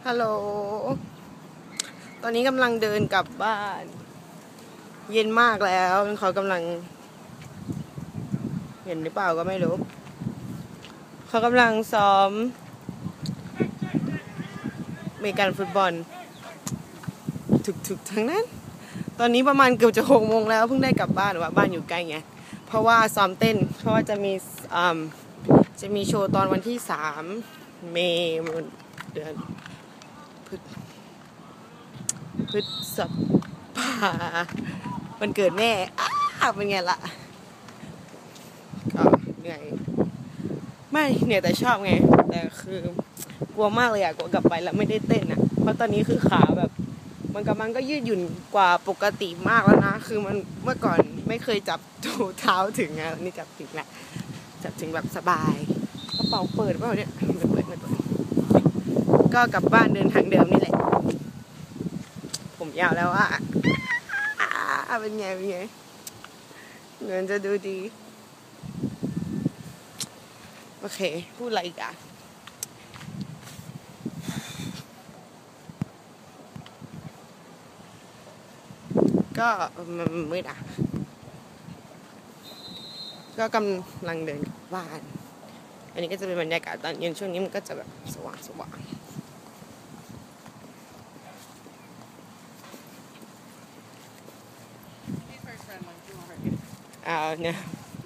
ฮัลโหลตอนนี้กำลังเดินกลับบ้าน เย็นมากแล้วเขากำลังเห็นหรือเปล่าก็ไม่รู้เขากำลังซ้อมอเมริกันฟุตบอลถึกทั้งนั้นตอนนี้ประมาณเกือบจะ6 โมงแล้วเพิ่งได้กลับบ้านว่าบ้านอยู่ใกล้ไงเพราะว่าซ้อมเต้นเพราะว่าจะมีโชว์ตอนวันที่3 เมษายนเดือนพฤษภาวันเกิดแม่เป็นไงล่ะก็เหนื่อยไม่เหนื่อยแต่ชอบไงแต่คือกลัวมากเลยอะกลัวกลับไปแล้วไม่ได้เต้นอะเพราะตอนนี้คือขาแบบมันก็ยืดหยุ่นกว่าปกติมากแล้วนะคือมันเมื่อก่อนไม่เคยจับเท้าถึงอะนี่จับถึงแหละจับถึงแบบสบายกระเป๋าเปิดเปล่าเนี่ยไม่เปิดก็กลับบ้านเดินทางเดิมนี่แหละผมยาวแล้วอะเป็นไงเงินจะดูดีโอเคพูดอะไรอีกอะก็มันมืดอะก็กำลังเดินกลับบ้านอันนี้ก็จะเป็นบรรยากาศตอนเย็นช่วงนี้มันก็จะแบบสว่างเนี่ย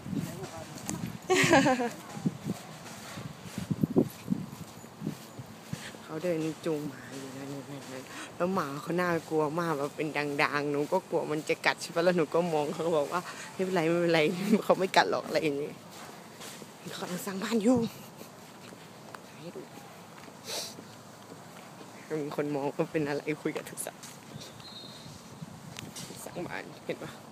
เขาเดินจูงหมาอยู่นั่นแล้วหมาเขาน่ากลัวมากแบบเป็นดังๆหนูก็กลัวมันจะกัดใช่ปะแล้วหนูก็มองเขาบอกว่าไม่เป็นไรเขาไม่กัดหรอกอะไรอย่างเงี้ยเขากำลังสร้างบ้านอยู่ให้ดูมีคนมองว่าเป็นอะไรคุยกับทุกสัตว์สร้างบ้านเห็นปะ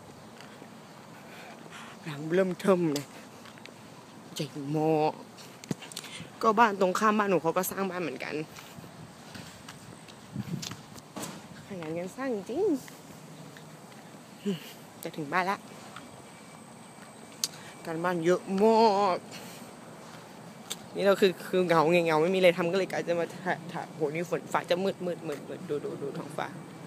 หลังเริ่มเทิมเลยใหญ่มากก็บ้านตรงข้ามบ้านหนูเขาก็สร้างบ้านเหมือนกันขยันกันสร้างจริงจะถึงบ้านละการบ้านเยอะมากนี่เราคือเหงาไม่มีอะไรทำก็เลยกะจะมาถ่ายโหนี่ฝนฟ้าจะมืดดูท้องฟ้า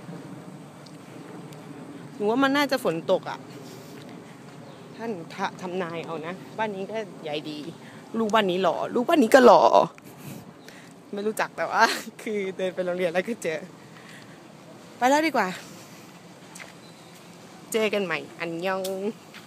หนูว่ามันน่าจะฝนตกอ่ะท่านทำนายเอานะบ้านนี้ก็ใหญ่ดีลูกบ้านนี้หล่อลูกบ้านนี้ก็หล่อไม่รู้จักแต่ว่าคือเดินไปโรงเรียนแล้วก็เจอไปแล้วดีกว่าเจอกันใหม่อันยอง